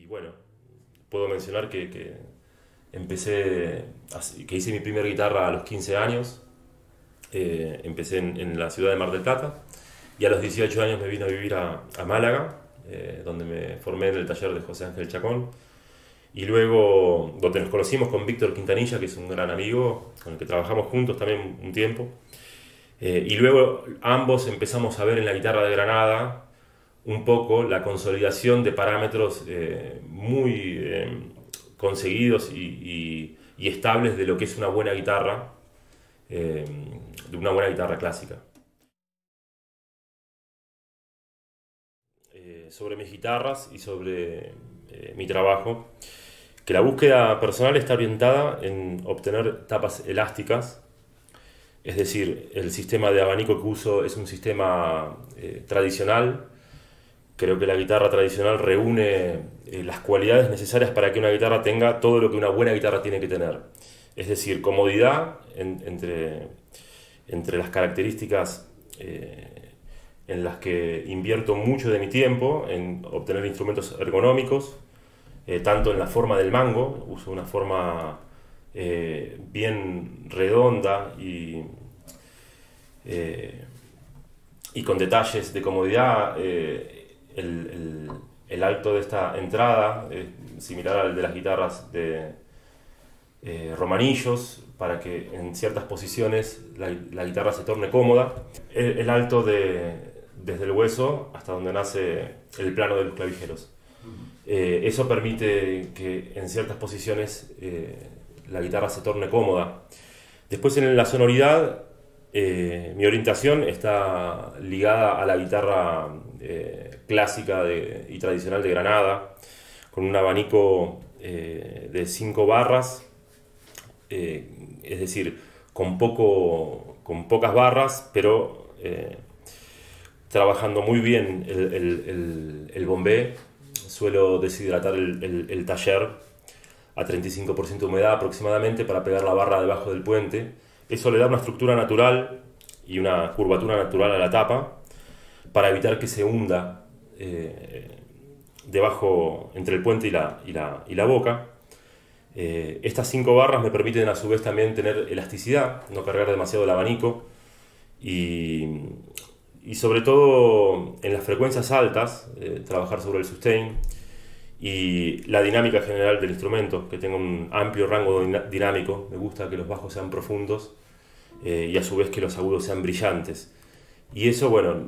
bueno, puedo mencionar que empecé, que hice mi primera guitarra a los 15 años. Empecé en la ciudad de Mar del Plata y a los 18 años me vine a vivir a Málaga, donde me formé en el taller de José Ángel Chacón. Y luego, donde nos conocimos con Víctor Quintanilla, que es un gran amigo, con el que trabajamos juntos también un tiempo. Y luego ambos empezamos a ver en la guitarra de Granada un poco la consolidación de parámetros muy conseguidos y estables de lo que es una buena guitarra, de una buena guitarra clásica. Sobre mis guitarras y sobre mi trabajo, que la búsqueda personal está orientada en obtener tapas elásticas, es decir, el sistema de abanico que uso es un sistema tradicional. Creo que la guitarra tradicional reúne las cualidades necesarias para que una guitarra tenga todo lo que una buena guitarra tiene que tener. Es decir, comodidad entre las características en las que invierto mucho de mi tiempo en obtener instrumentos ergonómicos, tanto en la forma del mango, uso una forma bien redonda y con detalles de comodidad. El alto de esta entrada es similar al de las guitarras de romanillos, para que en ciertas posiciones la guitarra se torne cómoda. El alto desde el hueso hasta donde nace el plano de los clavijeros. Eso permite que en ciertas posiciones la guitarra se torne cómoda. Después, en la sonoridad, mi orientación está ligada a la guitarra clásica y tradicional de Granada, con un abanico de 5 barras, es decir, con pocas barras, pero trabajando muy bien el bombé. Suelo deshidratar el taller a 35% de humedad aproximadamente para pegar la barra debajo del puente. Eso le da una estructura natural y una curvatura natural a la tapa para evitar que se hunda debajo, entre el puente y la boca. Estas 5 barras me permiten a su vez también tener elasticidad, no cargar demasiado el abanico y sobre todo en las frecuencias altas, trabajar sobre el sustain y la dinámica general del instrumento, que tenga un amplio rango dinámico. Me gusta que los bajos sean profundos y a su vez que los agudos sean brillantes. Y eso, bueno,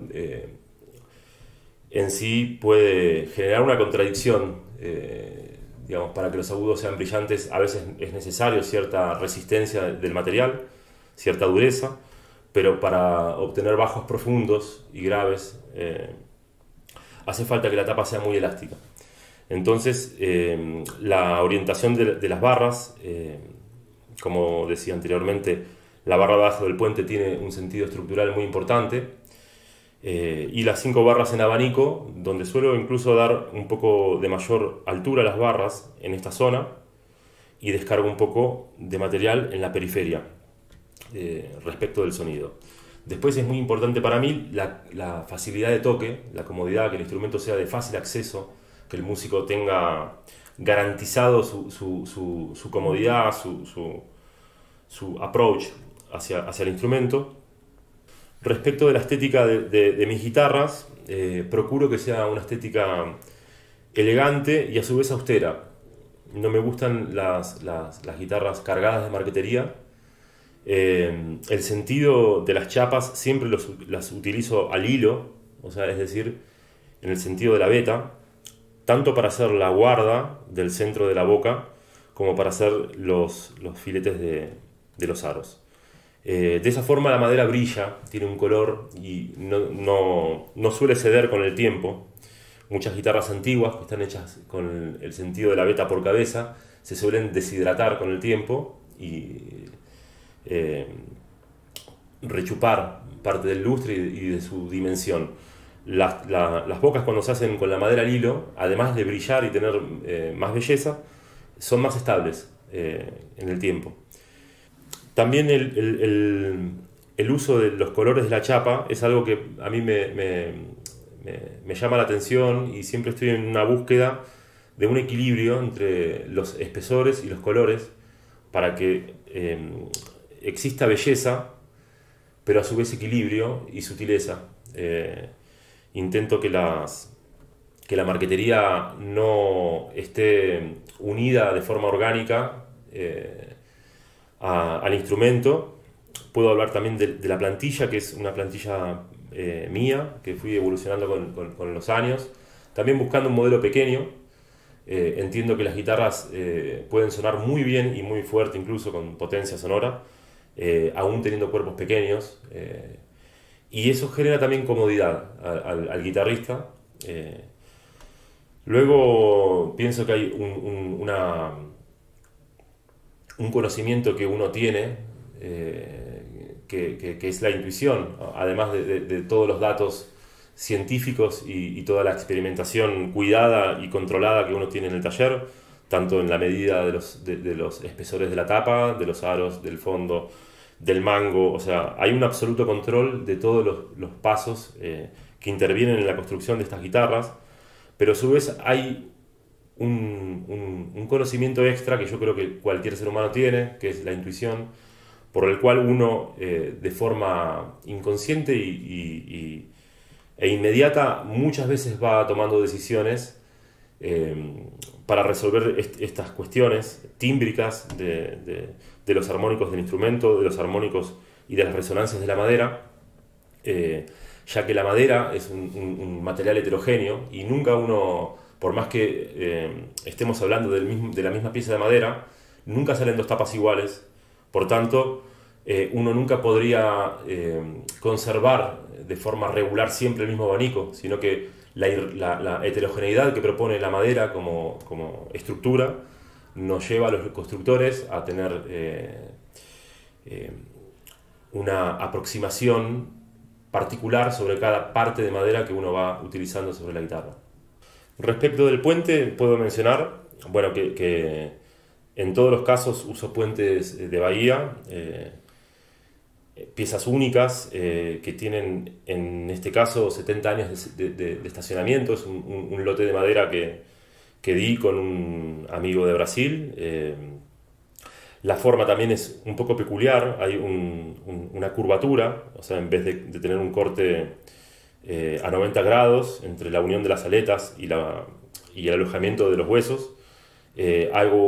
en sí puede generar una contradicción. Digamos, para que los agudos sean brillantes a veces es necesario cierta resistencia del material, cierta dureza, pero para obtener bajos profundos y graves hace falta que la tapa sea muy elástica. Entonces, la orientación de las barras, como decía anteriormente, la barra de abajo del puente tiene un sentido estructural muy importante, y las 5 barras en abanico, donde suelo incluso dar un poco de mayor altura a las barras en esta zona y descargo un poco de material en la periferia respecto del sonido. Después es muy importante para mí la facilidad de toque, la comodidad, que el instrumento sea de fácil acceso, que el músico tenga garantizado su comodidad, su approach hacia el instrumento. Respecto de la estética de mis guitarras, procuro que sea una estética elegante y a su vez austera. No me gustan las guitarras cargadas de marquetería. El sentido de las chapas siempre las utilizo al hilo, o sea, es decir, en el sentido de la veta, tanto para hacer la guarda del centro de la boca como para hacer los filetes de los aros. De esa forma la madera brilla, tiene un color y no suele ceder con el tiempo. Muchas guitarras antiguas que están hechas con el sentido de la veta por cabeza se suelen deshidratar con el tiempo y rechupar parte del lustre y de su dimensión. Las bocas, cuando se hacen con la madera al hilo, además de brillar y tener más belleza, son más estables en el tiempo. También el uso de los colores de la chapa es algo que a mí me llama la atención y siempre estoy en una búsqueda de un equilibrio entre los espesores y los colores para que exista belleza, pero a su vez equilibrio y sutileza. Intento que la marquetería no esté unida de forma orgánica al instrumento. Puedo hablar también de la plantilla, que es una plantilla mía, que fui evolucionando con los años, también buscando un modelo pequeño. Entiendo que las guitarras pueden sonar muy bien y muy fuerte, incluso con potencia sonora, aún teniendo cuerpos pequeños, y eso genera también comodidad al guitarrista. Luego pienso que hay un conocimiento que uno tiene, que es la intuición, además de todos los datos científicos y toda la experimentación cuidada y controlada que uno tiene en el taller, tanto en la medida de los espesores de la tapa, de los aros, del fondo, del mango. O sea, hay un absoluto control de todos los pasos que intervienen en la construcción de estas guitarras, pero a su vez hay un conocimiento extra que yo creo que cualquier ser humano tiene, que es la intuición, por el cual uno de forma inconsciente e inmediata muchas veces va tomando decisiones para resolver estas cuestiones tímbricas de los armónicos del instrumento, de los armónicos y de las resonancias de la madera, ya que la madera es un material heterogéneo y nunca uno, por más que estemos hablando de la misma pieza de madera, nunca salen dos tapas iguales. Por tanto, uno nunca podría conservar de forma regular siempre el mismo abanico, sino que la heterogeneidad que propone la madera como estructura nos lleva a los constructores a tener una aproximación particular sobre cada parte de madera que uno va utilizando sobre la guitarra. Respecto del puente, puedo mencionar, bueno, que en todos los casos uso puentes de bahía, piezas únicas que tienen en este caso 70 años de estacionamiento. Es un lote de madera que di con un amigo de Brasil. La forma también es un poco peculiar, hay una curvatura, o sea, en vez de tener un corte a 90 grados entre la unión de las aletas y el alojamiento de los huesos, hago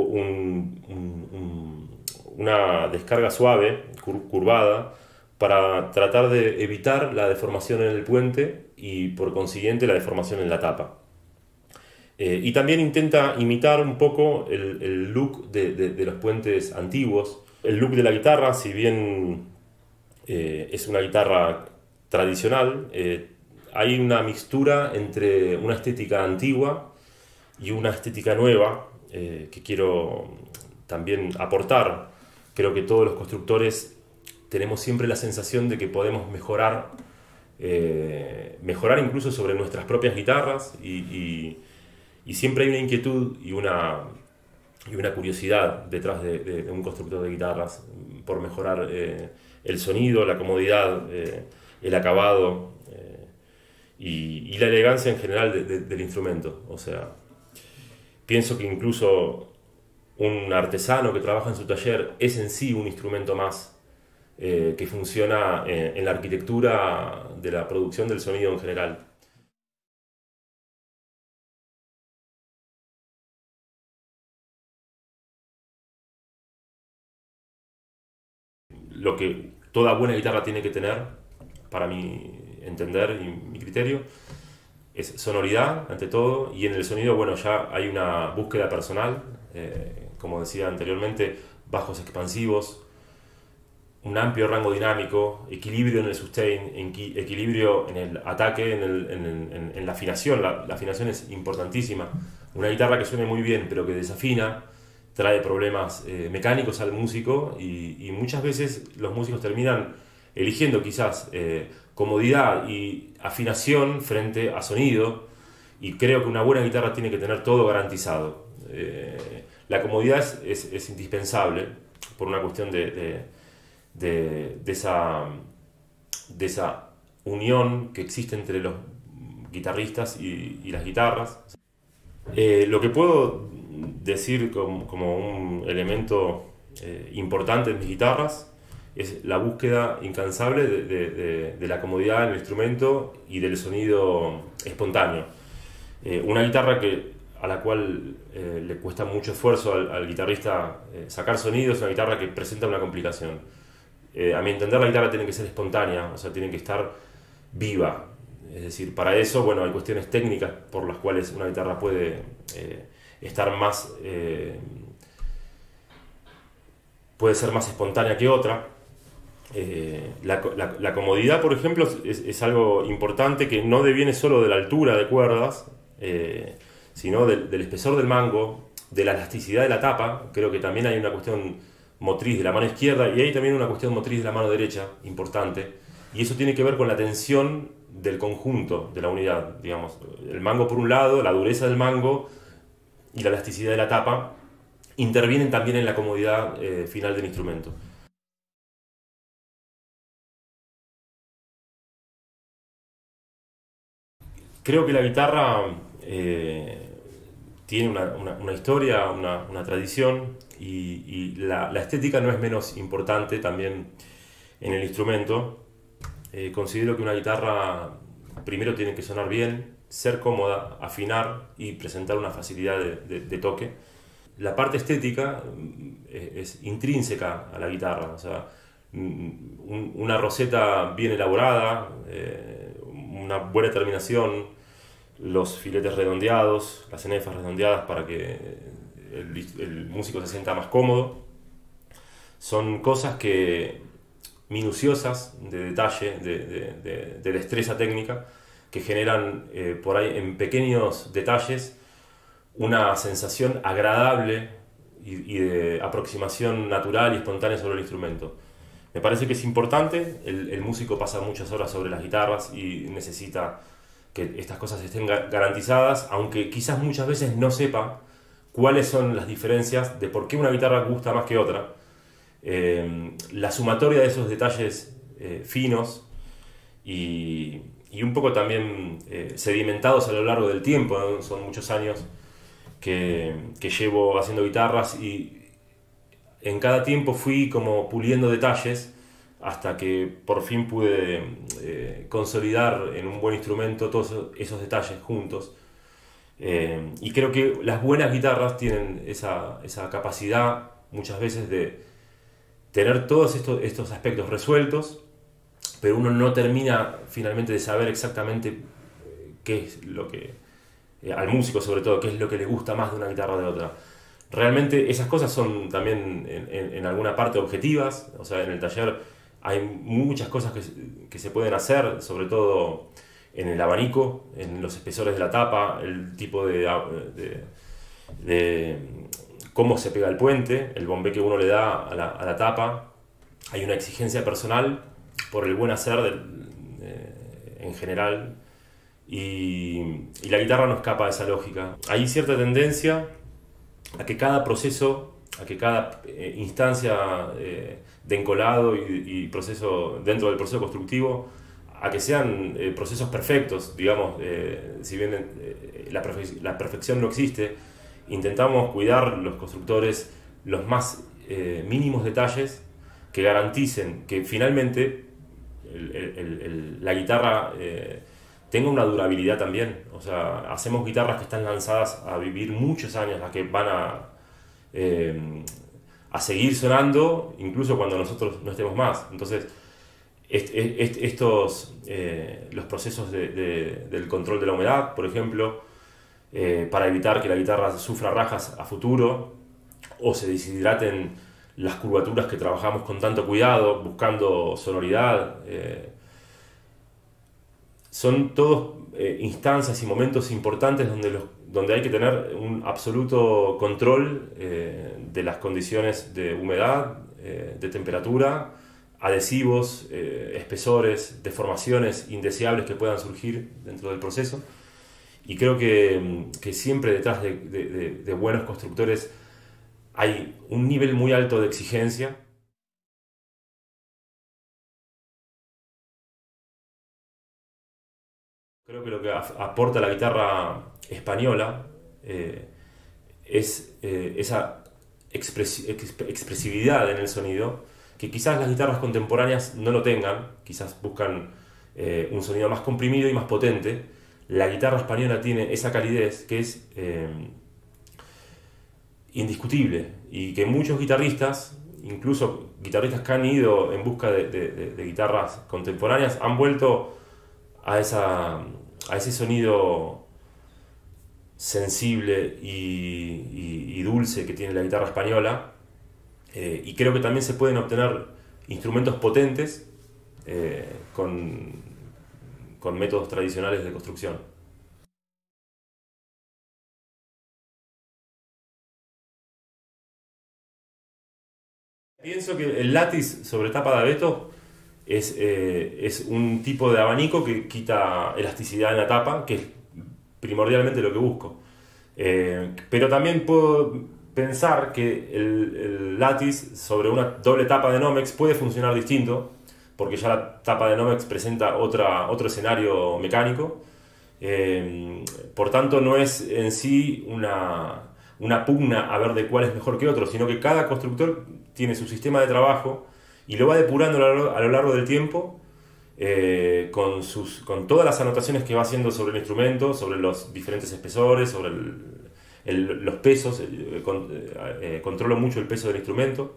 una descarga suave, curvada, para tratar de evitar la deformación en el puente y por consiguiente la deformación en la tapa. Y también intenta imitar un poco el look de los puentes antiguos. El look de la guitarra, si bien es una guitarra tradicional, hay una mixtura entre una estética antigua y una estética nueva que quiero también aportar. Creo que todos los constructores tenemos siempre la sensación de que podemos mejorar incluso sobre nuestras propias guitarras, y siempre hay una inquietud y una curiosidad detrás de un constructor de guitarras por mejorar el sonido, la comodidad, el acabado y la elegancia en general del instrumento. O sea, pienso que incluso un artesano que trabaja en su taller es en sí un instrumento más que funciona en la arquitectura de la producción del sonido en general. Lo que toda buena guitarra tiene que tener, para mi entender y mi criterio, es sonoridad ante todo, y en el sonido, bueno, ya hay una búsqueda personal, como decía anteriormente, bajos expansivos, un amplio rango dinámico, equilibrio en el sustain, equilibrio en el ataque, en la afinación. La afinación es importantísima. Una guitarra que suene muy bien pero que desafina trae problemas mecánicos al músico, y muchas veces los músicos terminan eligiendo quizás comodidad y afinación frente a sonido, y creo que una buena guitarra tiene que tener todo garantizado. La comodidad es indispensable por una cuestión de esa unión que existe entre los guitarristas y las guitarras. Lo que puedo decir como un elemento importante en mis guitarras es la búsqueda incansable de la comodidad en el instrumento y del sonido espontáneo. Una guitarra a la cual le cuesta mucho esfuerzo al guitarrista sacar sonido es una guitarra que presenta una complicación. A mi entender, la guitarra tiene que ser espontánea, o sea, tiene que estar viva. Es decir, para eso, bueno, hay cuestiones técnicas por las cuales una guitarra puede estar más, puede ser más espontánea que otra. La comodidad, por ejemplo, es algo importante que no deviene solo de la altura de cuerdas, sino del espesor del mango, de la elasticidad de la tapa. Creo que también hay una cuestión motriz de la mano izquierda y hay también una cuestión motriz de la mano derecha importante. Y eso tiene que ver con la tensión del conjunto de la unidad, digamos. El mango por un lado, la dureza del mango y la elasticidad de la tapa intervienen también en la comodidad final del instrumento. Creo que la guitarra tiene una historia, una tradición y la estética no es menos importante también en el instrumento. Considero que una guitarra primero tiene que sonar bien, ser cómoda, afinar y presentar una facilidad de toque. La parte estética es intrínseca a la guitarra, o sea, una roseta bien elaborada, una buena terminación, los filetes redondeados, las cenefas redondeadas para que el músico se sienta más cómodo. Son cosas minuciosas, de detalle, de destreza técnica, que generan por ahí en pequeños detalles una sensación agradable y de aproximación natural y espontánea sobre el instrumento. Me parece que es importante, el músico pasa muchas horas sobre las guitarras y necesita que estas cosas estén garantizadas, aunque quizás muchas veces no sepa cuáles son las diferencias de por qué una guitarra gusta más que otra. La sumatoria de esos detalles finos y un poco también sedimentados a lo largo del tiempo, ¿no? Son muchos años que llevo haciendo guitarras y en cada tiempo fui como puliendo detalles hasta que por fin pude consolidar en un buen instrumento todos esos detalles juntos. Y creo que las buenas guitarras tienen esa capacidad muchas veces de tener todos estos aspectos resueltos, pero uno no termina finalmente de saber exactamente qué es lo que, al músico sobre todo, qué es lo que le gusta más de una guitarra o de otra. Realmente esas cosas son también en alguna parte objetivas, o sea, en el taller hay muchas cosas que se pueden hacer, sobre todo en el abanico, en los espesores de la tapa, el tipo de cómo se pega el puente, el bombé que uno le da a la tapa. Hay una exigencia personal por el buen hacer en general y la guitarra no escapa de esa lógica. Hay cierta tendencia a que cada proceso, a que cada instancia de encolado y proceso dentro del proceso constructivo, a que sean procesos perfectos, digamos, si bien la perfección no existe, intentamos cuidar los constructores los más mínimos detalles que garanticen que finalmente la guitarra tenga una durabilidad también. O sea, hacemos guitarras que están lanzadas a vivir muchos años, las que van a seguir sonando incluso cuando nosotros no estemos más. Entonces, los procesos del control de la humedad, por ejemplo, para evitar que la guitarra sufra rajas a futuro o se deshidraten las curvaturas que trabajamos con tanto cuidado, buscando sonoridad. Son todos instancias y momentos importantes donde hay que tener un absoluto control de las condiciones de humedad, de temperatura, adhesivos, espesores, deformaciones indeseables que puedan surgir dentro del proceso. Y creo que siempre detrás de buenos constructores hay un nivel muy alto de exigencia. Creo que lo que aporta la guitarra española es esa expresividad en el sonido que quizás las guitarras contemporáneas no lo tengan, quizás buscan un sonido más comprimido y más potente. La guitarra española tiene esa calidez que es indiscutible y que muchos guitarristas, incluso guitarristas que han ido en busca de guitarras contemporáneas, han vuelto a ese sonido sensible y dulce que tiene la guitarra española, y creo que también se pueden obtener instrumentos potentes con métodos tradicionales de construcción. Pienso que el látiz sobre tapa de abeto es un tipo de abanico que quita elasticidad en la tapa, que es primordialmente lo que busco. Pero también puedo pensar que el látiz sobre una doble tapa de Nomex puede funcionar distinto, porque ya la tapa de Nomex presenta otro escenario mecánico. Por tanto, no es en sí una pugna a ver de cuál es mejor que otro, sino que cada constructor tiene su sistema de trabajo y lo va depurando a lo largo del tiempo, con todas las anotaciones que va haciendo sobre el instrumento, sobre los diferentes espesores, sobre los pesos. Controlo mucho el peso del instrumento.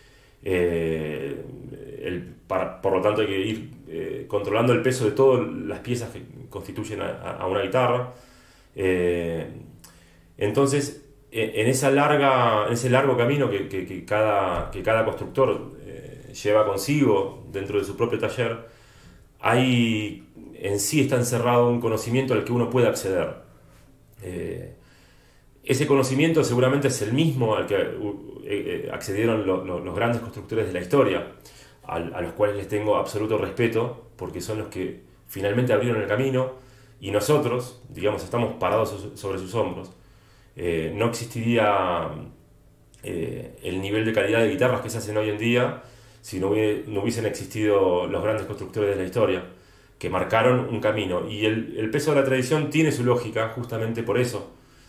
Por lo tanto hay que ir controlando el peso de todas las piezas que constituyen a una guitarra. Entonces, en ese largo camino que cada constructor lleva consigo dentro de su propio taller, en sí está encerrado un conocimiento al que uno puede acceder. Ese conocimiento seguramente es el mismo al que accedieron los grandes constructores de la historia, a los cuales les tengo absoluto respeto, porque son los que finalmente abrieron el camino, y nosotros, digamos, estamos parados sobre sus hombros. No existiría el nivel de calidad de guitarras que se hacen hoy en día si no hubiesen existido los grandes constructores de la historia, que marcaron un camino. Y el peso de la tradición tiene su lógica justamente por eso.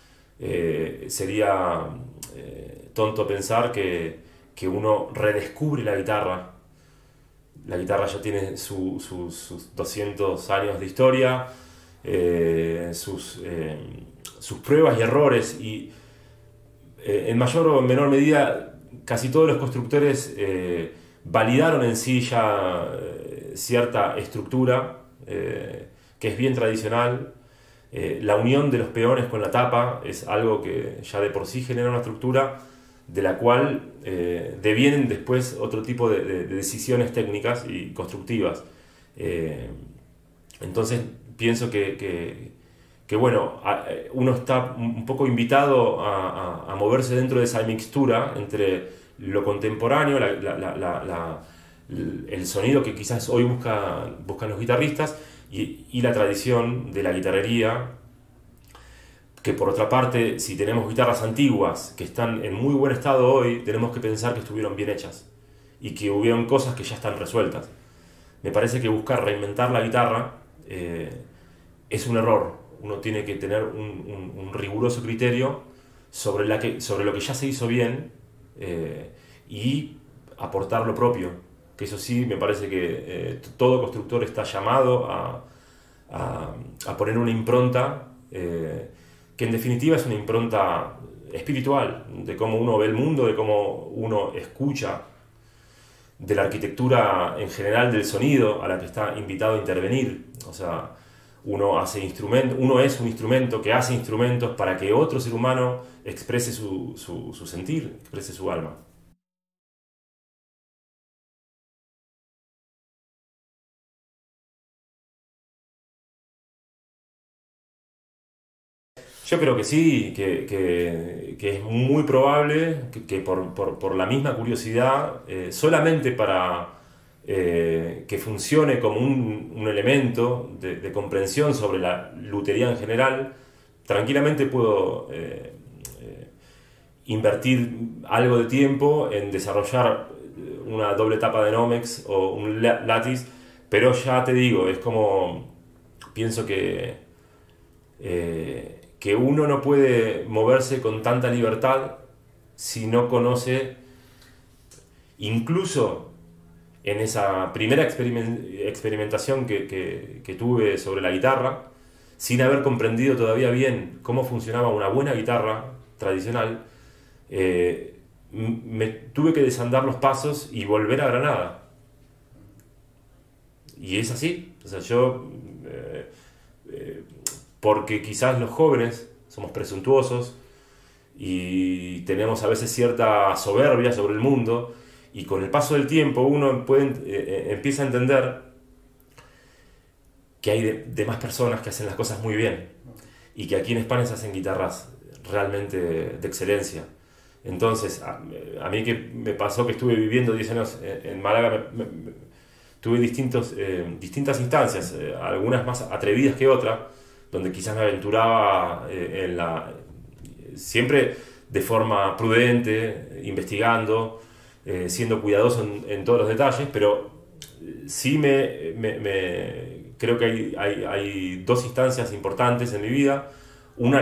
Sería tonto pensar que uno redescubre la guitarra. La guitarra ya tiene sus 200 años de historia, sus pruebas y errores, y en mayor o menor medida casi todos los constructores validaron en sí ya cierta estructura que es bien tradicional. La unión de los peones con la tapa es algo que ya de por sí genera una estructura de la cual devienen después otro tipo de decisiones técnicas y constructivas. Entonces pienso que bueno, uno está un poco invitado a moverse dentro de esa mixtura entre lo contemporáneo, el sonido que quizás hoy buscan los guitarristas, y la tradición de la guitarrería, que por otra parte, si tenemos guitarras antiguas que están en muy buen estado hoy, tenemos que pensar que estuvieron bien hechas y que hubieron cosas que ya están resueltas. Me parece que buscar reinventar la guitarra es un error. Uno tiene que tener un riguroso criterio sobre lo que ya se hizo bien, y aportar lo propio, que eso sí me parece que todo constructor está llamado a poner una impronta, que en definitiva es una impronta espiritual, de cómo uno ve el mundo, de cómo uno escucha, de la arquitectura en general del sonido a la que está invitado a intervenir. O sea, uno es un instrumento que hace instrumentos para que otro ser humano exprese su sentir, exprese su alma. Yo creo que sí, que es muy probable que por la misma curiosidad, solamente para que funcione como un elemento de comprensión sobre la lutería en general, tranquilamente puedo invertir algo de tiempo en desarrollar una doble tapa de Nomex o un látiz, pero ya te digo, es como, pienso que que uno no puede moverse con tanta libertad si no conoce, incluso en esa primera experimentación que tuve sobre la guitarra, sin haber comprendido todavía bien cómo funcionaba una buena guitarra tradicional, me tuve que desandar los pasos y volver a Granada. Y es así. O sea, yo, porque quizás los jóvenes somos presuntuosos y tenemos a veces cierta soberbia sobre el mundo, y con el paso del tiempo uno empieza a entender que hay demás personas que hacen las cosas muy bien, y que aquí en España se hacen guitarras realmente de excelencia. Entonces, a mí que me pasó que estuve viviendo 10 años en Málaga, tuve distintas instancias, algunas más atrevidas que otras, donde quizás me aventuraba siempre de forma prudente, investigando, siendo cuidadoso en todos los detalles, pero sí creo que hay dos instancias importantes en mi vida. Una,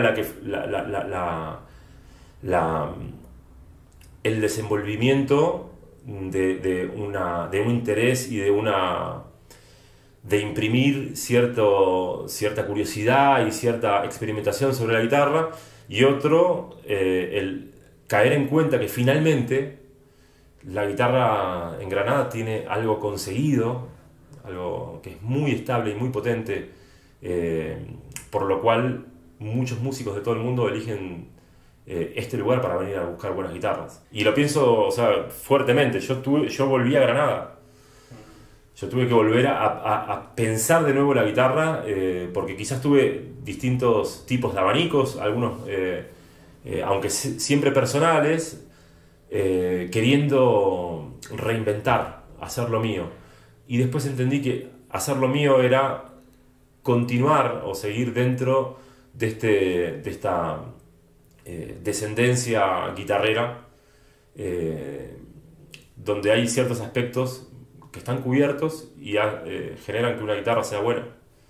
el desenvolvimiento de un interés y de imprimir cierta curiosidad y cierta experimentación sobre la guitarra, y otro, el caer en cuenta que finalmente la guitarra en Granada tiene algo conseguido, algo que es muy estable y muy potente, por lo cual muchos músicos de todo el mundo eligen este lugar para venir a buscar buenas guitarras. Y lo pienso, o sea, fuertemente. Yo volví a Granada. Yo tuve que volver a pensar de nuevo la guitarra, porque quizás tuve distintos tipos de abanicos, algunos, aunque siempre personales, queriendo reinventar, hacer lo mío. Y después entendí que hacer lo mío era continuar o seguir dentro de esta descendencia guitarrera, donde hay ciertos aspectos que están cubiertos y generan que una guitarra sea buena.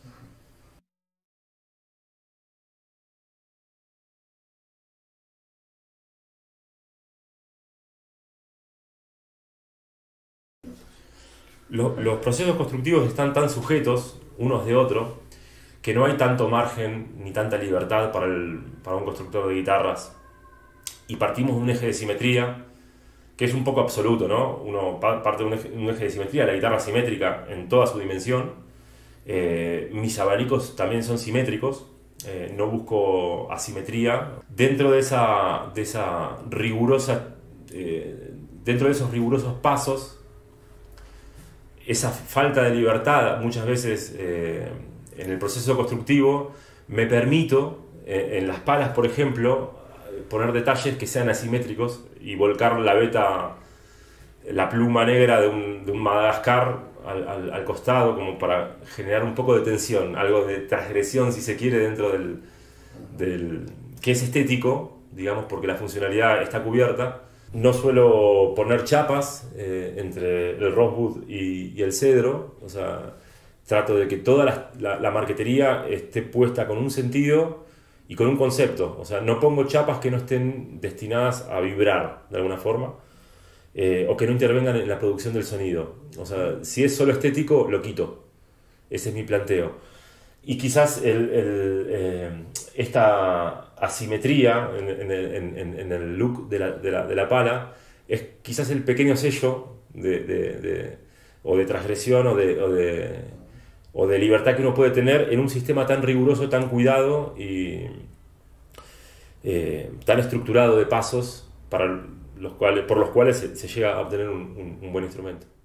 Los procesos constructivos están tan sujetos unos de otros que no hay tanto margen ni tanta libertad para un constructor de guitarras, y partimos de un eje de simetría que es un poco absoluto, ¿no? Uno parte de un eje de simetría, la guitarra simétrica en toda su dimensión. Mis abanicos también son simétricos, no busco asimetría. Dentro de esa rigurosa, dentro de esos rigurosos pasos, esa falta de libertad muchas veces en el proceso constructivo, me permito en las palas, por ejemplo, poner detalles que sean asimétricos y volcar la pluma negra de un Madagascar al costado, como para generar un poco de tensión, algo de transgresión, si se quiere, dentro del que es estético, digamos, porque la funcionalidad está cubierta. No suelo poner chapas entre el rosewood y el cedro, o sea, trato de que toda la marquetería esté puesta con un sentido y con un concepto. O sea, no pongo chapas que no estén destinadas a vibrar de alguna forma, o que no intervengan en la producción del sonido. O sea, si es solo estético, lo quito. Ese es mi planteo. Y quizás esta asimetría en el look de la pala es quizás el pequeño sello o de transgresión o de libertad que uno puede tener en un sistema tan riguroso, tan cuidado y tan estructurado de pasos por los cuales se llega a obtener un buen instrumento.